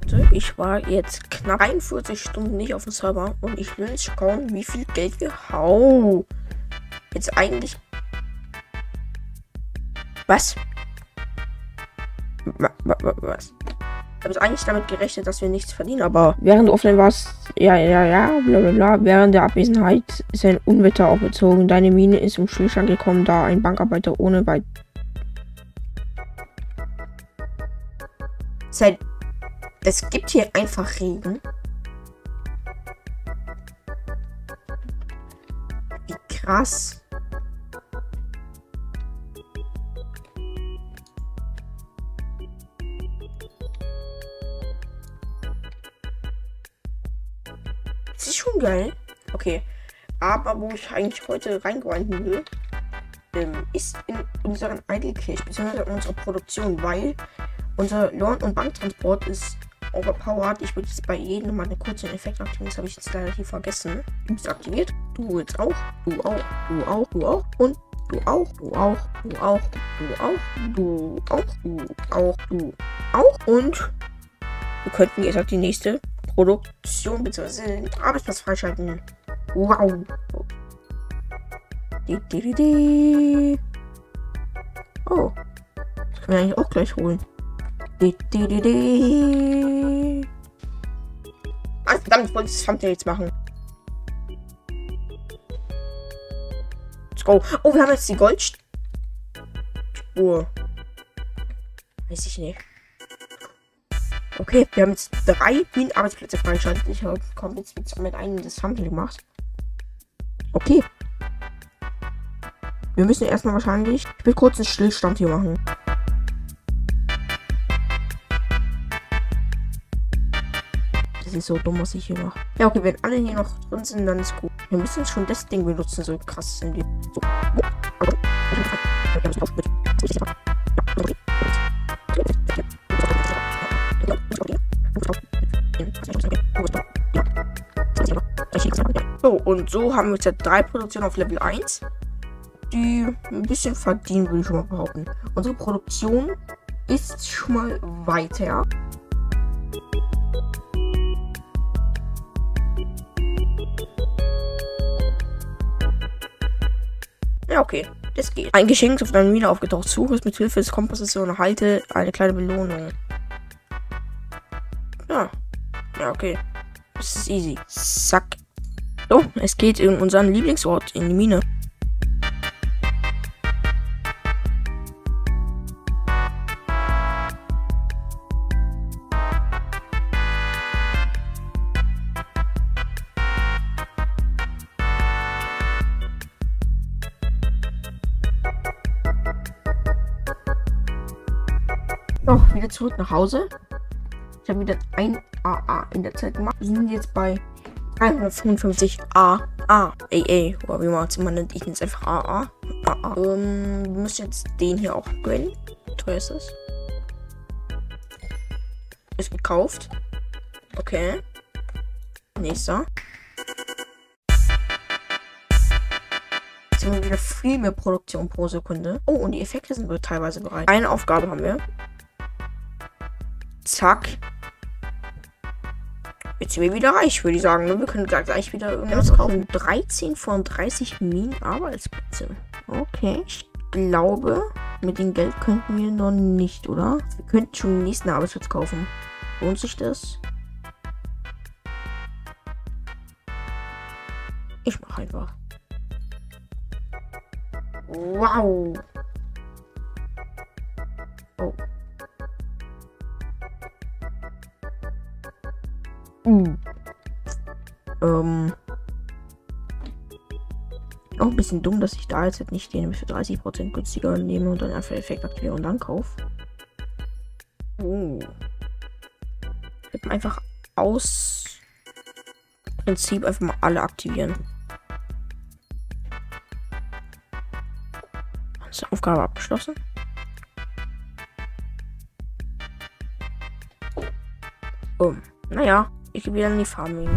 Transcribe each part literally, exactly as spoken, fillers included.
Leute, ich war jetzt knapp einundvierzig Stunden nicht auf dem Server und ich will jetzt schauen, wie viel Geld wir hau. Jetzt eigentlich. Was? Was? Was? Ich habe jetzt eigentlich damit gerechnet, dass wir nichts verdienen, aber während der Offline war es. Ja, ja, ja, bla bla bla. Während der Abwesenheit ist ein Unwetter aufgezogen. Deine Mine ist im Stillstand gekommen, da ein Bankarbeiter ohne weit. Seit. Es gibt hier einfach Regen. Wie krass. Das ist schon geil. Okay. Aber wo ich eigentlich heute reingrinden will, ähm, ist in unseren Idle-Cache, beziehungsweise in unserer Produktion, weil unser Lohn- und Banktransport ist overpowered. Ich würde jetzt bei jedem mal einen kurzen Effekt aktivieren. Das habe ich jetzt leider hier vergessen. Du bist aktiviert. Du jetzt auch. Du auch. Du auch. Du auch. Und du auch. Du auch. Du auch. Du auch. Du auch. Du auch. Du auch. Und wir könnten jetzt auch die nächste Produktion bzw. den Arbeitsplatz freischalten. Wow. Die, die, die, die. Oh. Das können wir eigentlich auch gleich holen. Die, die, die, die. Ah, verdammt, ich wollte das Thumbnail jetzt machen. Let's go. Oh, wir haben jetzt die Goldspur. Weiß ich nicht. Okay, wir haben jetzt drei Arbeitsplätze freigeschaltet. Ich habe jetzt mit einem das Thumbnail gemacht. Okay. Wir müssen erstmal wahrscheinlich. Ich will kurz einen Stillstand hier machen. Das ist so dumm, was ich hier mache. Ja, okay, wenn alle hier noch drin sind, dann ist gut. Wir müssen schon das Ding benutzen, so krass sind die. So. So, und so haben wir jetzt drei Produktionen auf Level eins, die ein bisschen verdienen, würde ich schon mal behaupten. Unsere Produktion ist schon mal weiter. Ja, okay, das geht. Ein Geschenk ist auf deiner Mine aufgetaucht. Suche es mit Hilfe des Kompasses und erhalte eine kleine Belohnung. Ja, ja, okay. Das ist easy. Zack. So, es geht in unseren Lieblingsort, in die Mine. So, wieder zurück nach Hause. Ich habe wieder ein A A in der Zeit gemacht. Wir sind jetzt bei hundertfünfundfünfzig A A. A A. Oder wie man es immer nennt. Ich nenne es einfach A A. A A. Ähm, wir müssen jetzt den hier auch gönnen. Wie teuer ist das? Ist gekauft. Okay. Nächster. Jetzt haben wir wieder viel mehr Produktion pro Sekunde. Oh, und die Effekte sind wir teilweise bereit. Eine Aufgabe haben wir. Zack. Jetzt sind wir wieder reich, würde ich sagen. Wir können gleich wieder irgendwas kaufen. dreizehn von dreißig Minen-Arbeitsplätze. Okay. Ich glaube, mit dem Geld könnten wir noch nicht, oder? Wir könnten schon den nächsten Arbeitsplatz kaufen. Lohnt sich das? Ich mache einfach. Wow. Oh. Uh. Ähm. Auch ein bisschen dumm, dass ich da jetzt nicht den für dreißig Prozent günstiger nehme und dann einfach Effekt aktiviere und dann kaufe. Uh. Ich habe einfach aus Prinzip einfach mal alle aktivieren. Ist die Aufgabe abgeschlossen? Oh. Naja. Ich gehe wieder in die Farming.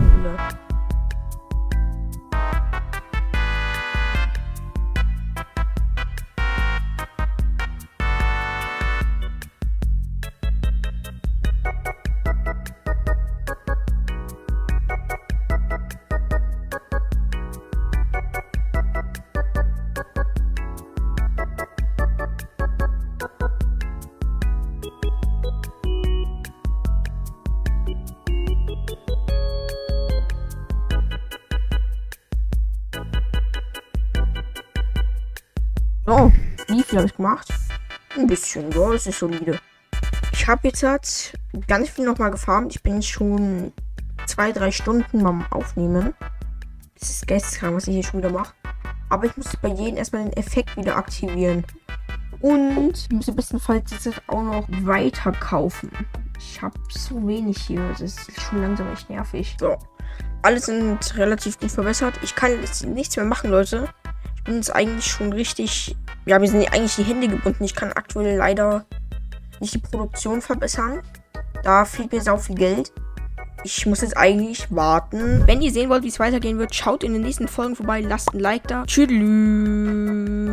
So, wie viel habe ich gemacht? Ein bisschen, ja, das ist solide. Ich habe jetzt halt ganz viel nochmal gefarmt. Ich bin schon zwei, drei Stunden beim Aufnehmen. Das ist geisteskrank, was ich hier schon wieder mache. Aber ich muss bei jedem erstmal den Effekt wieder aktivieren. Und ich muss im besten Fall jetzt auch noch weiter kaufen. Ich habe so wenig hier. Das ist schon langsam echt nervig. So. Alle sind relativ gut verbessert. Ich kann jetzt nichts mehr machen, Leute. Ich bin jetzt eigentlich schon richtig... Ja, mir sind eigentlich die Hände gebunden. Ich kann aktuell leider nicht die Produktion verbessern. Da fehlt mir sau viel Geld. Ich muss jetzt eigentlich warten. Wenn ihr sehen wollt, wie es weitergehen wird, schaut in den nächsten Folgen vorbei. Lasst ein Like da. Tschüss.